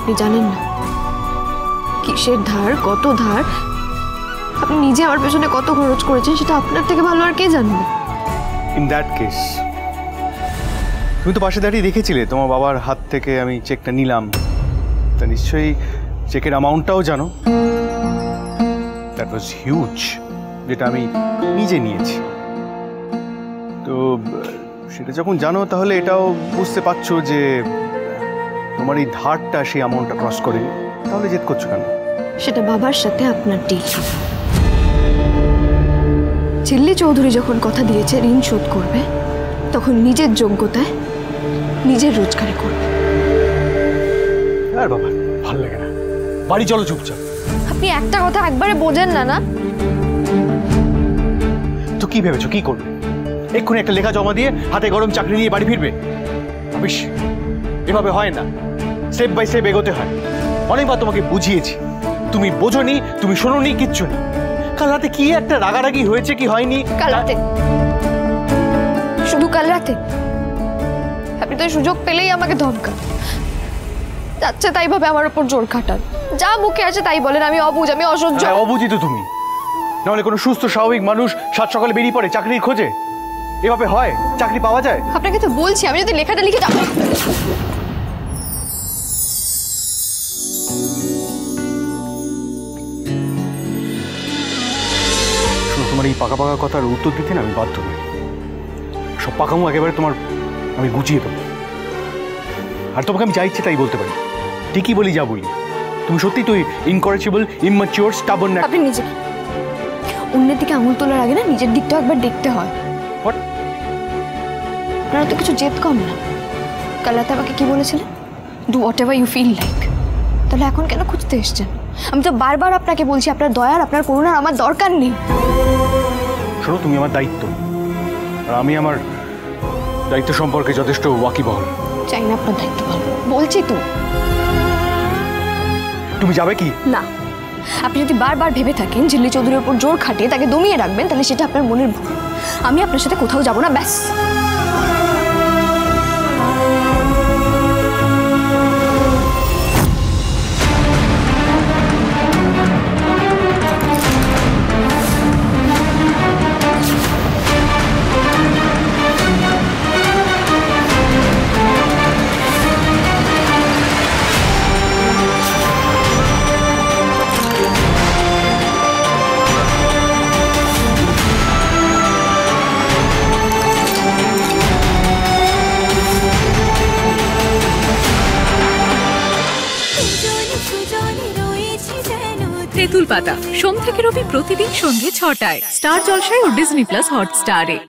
আপনি জানেন না কিসের ধার, কত ধার, আপনি নিজে আমার পেছনে কত খরচ করেছেন সেটা আপনার থেকে ভালো আর কে জানবে। ইন দ্যাট কেস তুমি তো পাশে দাঁড়িয়ে দেখেছিলে তোমার বাবার হাত থেকে আমি চেকটা নিলাম, তা নিশ্চয়ই চেকের অ্যামাউন্টটাও জানো। দ্যাট ওয়াজ হিউজ, যেটা আমি নিজে নিয়েছি। তো সেটা যখন জানো তাহলে এটাও বুঝতে পারছো যে তোমার এই ধারটা সেই অ্যামাউন্টটা ক্রস করে, তাহলে জেদ করছো কেন? সেটা বাবার সাথে আপনার ডিল। ঝিল্লি চৌধুরী যখন কথা দিয়েছে ঋণ শোধ করবে, তখন নিজের যোগ্যতায় নিজের রোজগারে করবে। আর বাবা ভালো লাগে না, বাড়ি চলো চুপচাপ। আপনি একটা কথা একবারে বোঝেন না। না তো কি ভেবেছো কি করবে? এক্ষুনি একটা লেখা জমা দিয়ে হাতে গরম চাকরি নিয়ে বাড়ি ফিরবে? অবিশ, এভাবে হয় না, স্টেপ বাই স্টেপ এগোতে হয়। অনেকবার তোমাকে বুঝিয়েছি, তুমি বোঝোনি, তুমি শোনোনি, কিচ্ছু না। কাল রাতে কি একটা রাগারাগি হয়েছে কি হয়নি? কাল রাতে, শুধু কাল রাতে? আপনি তো সুযোগ পেলেই আমাকে ধমকান, যাচ্ছে তাই ভাবে আমার উপর জোর খাটান, যা মুখে আসে তাই বলেন আমি অবুঝ, আমি অসহ্য। অবুঝি তো তুমি, নাহলে কোনো সুস্থ স্বাভাবিক মানুষ সাত সকালে বেরিয়ে পড়ে চাকরির খোঁজে? এভাবে হয়? চাকরি পাওয়া যায়? আপনাকে তো বলছি, আমি যদি লেখাটা লিখে যাব। তোমার এই পাকা পাকা কথার উত্তর দিতে না আমি বাধ্য নই। সব পাকামো একেবারে তোমার আমি গুছিয়ে দেবো। আর তোমাকে আমি যা ইচ্ছে তাই বলতে পারি, ঠিকই বলি যা বলি। তুমি সত্যি তুই ইনকরেজিবল, ইম্যাচিওর, স্টাবর্ন না? আপনি নিজে অন্যের দিকে আঙুল তোলার আগে না নিজের দিকটাও একবার দেখতে হয়। আপনারা তো কিছু জেদ কম না। কাল রাতে আমাকে কি বলেছিলেন? Do whatever you feel like. তাহলে এখন কেন খুঁজতে এসছেন? আমি তো বারবার আপনাকে বলছি আপনার দয়ার, আপনার করুণার আমার দরকার নেই। শোনো, তুমি আমার দায়িত্ব, আর আমি আমার দায়িত্ব সম্পর্কে যথেষ্ট ওয়াকিবহাল। চাই না আপনার দায়িত্ব ভালো, বলছি তো। তুমি যাবে কি না? আপনি যদি বারবার ভেবে থাকেন ঝিল্লি চৌধুরীর উপর জোর খাটিয়ে তাকে দমিয়ে রাখবেন, তাহলে সেটা আপনার মনের ভুল। আমি আপনার সাথে কোথাও যাব না, ব্যাস। তেঁতুলপাতা সোম থেকে রবি প্রতিদিন সন্ধ্যে ৬টায় স্টার জলসায় ও ডিজনি প্লাস হটস্টারে।